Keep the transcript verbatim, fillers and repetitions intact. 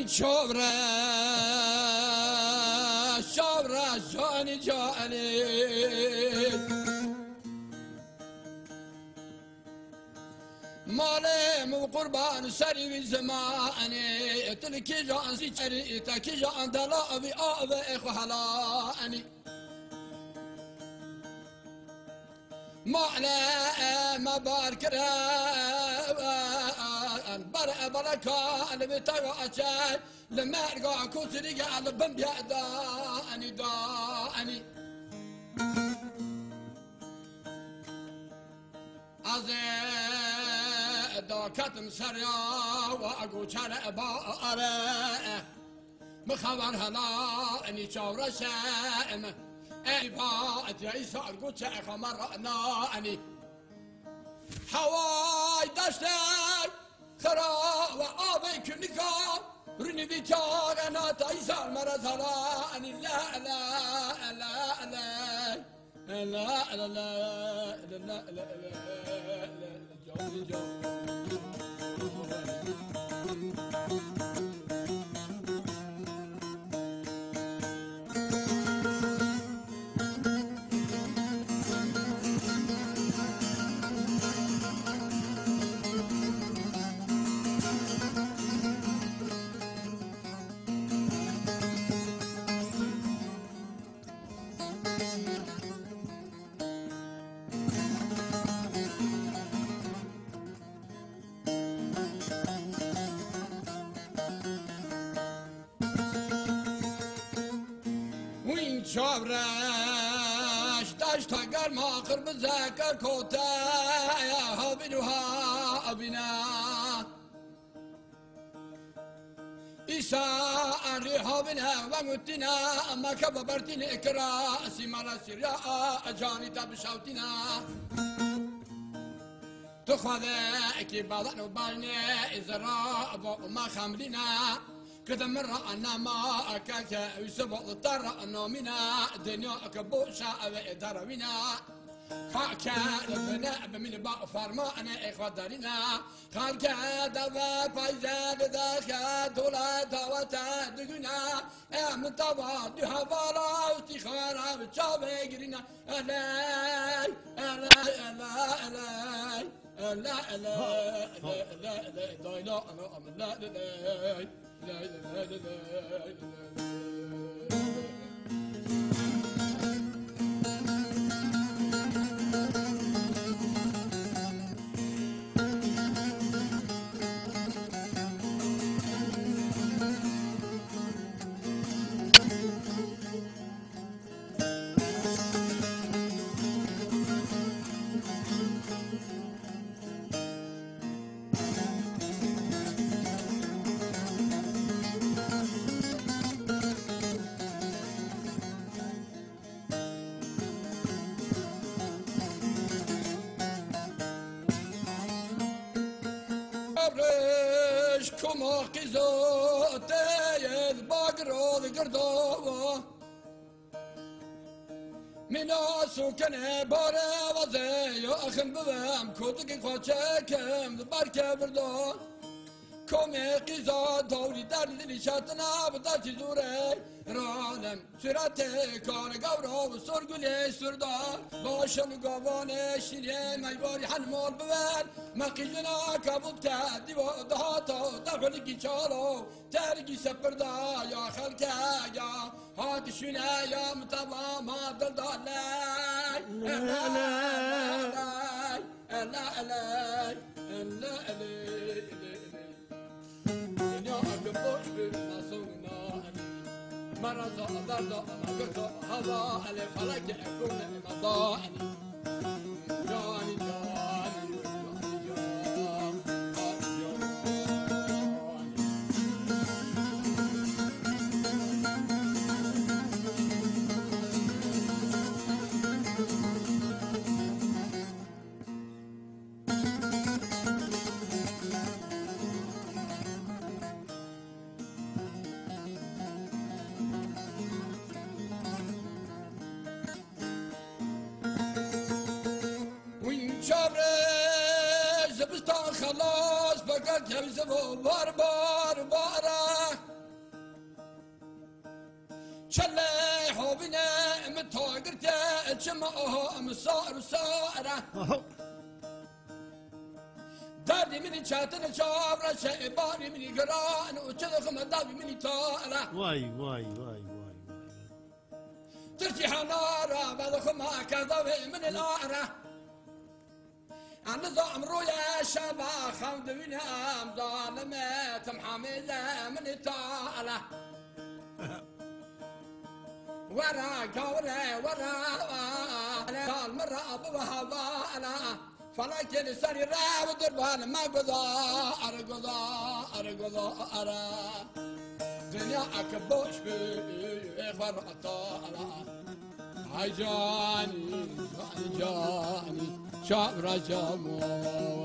شبرا شبرا جاني جاني مالي مو قربان سري زماني تلكي جان سي تري تلكي جان دلا ابي ابي اخو هلاني ما لا ما بارك برا بركة اللي بتوعى لما ارجع كوتري على بمبيا داني داني أزي دا كتم سريا وأقول شرع بارة مخبر هلا أني شاور شام أي بات يا إيسا أقول شيخ مرة ناني حواي دشتي خرا وآبي كنكا رني بيتار أنا تايسار مرة زرا أني لا لا لا لا لا لا لا لا لا لا لا شابراش داشت اگر ما خرب ذکر کوتا ها بینوها ابینا ایسا اری ها بینا و متینا اما که ببرتین اکرا سیمالا سیریا اجانی تا بشاوتینا تو خواده اکی بادن و بارنه ازرا و ما خملینا كذا مرة أنا ما أكاك يسبق الطر أنا منا دنيا كبوشة وإدارة منا خاكا دفنا بمن باء فرما أنا إخوة دارنا خاكا دفا فايزة دخا دولا دواتا دقنا من طبع دها بالا استخارة بتشابه قرنا ألاي ألاي ألاي ألاي ألاي لا لا لا لا لا لا لا لا لا لا لا كما قزوتي البقر القردوة مناسو كان بارا وزي أخن بوام كوتك خوشكم بركة بردو كما قزا دوري در لشاتنا بداتي زوري رانم سراتي كان قورو وصرقلي سردار باشن قواني شيري ميباري حنمول بوان ما قيلنا كابوت كادي ودهاتو دخلقي شالو تارقي سبردا يا خلقا يا هات شنا يا مطبع ما دردا لاي لا لا لا لا لا لا مرة ضرر أنا قلت هذا اللي خلق يكون مضاعني جاني جاني خلاص بقت يمزبو بار بار بارا شلي حبنا متوقرت شمعه مصار صارة داري مني شاتنا شابرة شيباري مني قران وشذخ مدابي مني طارة واي واي واي واي ترتيح نارة بعض ما كذبي من الآرة النظام رؤيا شبا خمد من أم ظالمات محملة من الطالة ورا قورة ورا قال مرة أبوها بالا فلكن سري راو دربان ما قضى أرقضى أرقضى أرى دنيا أكبوش بي فرطالة عجاني عجاني شعر جمو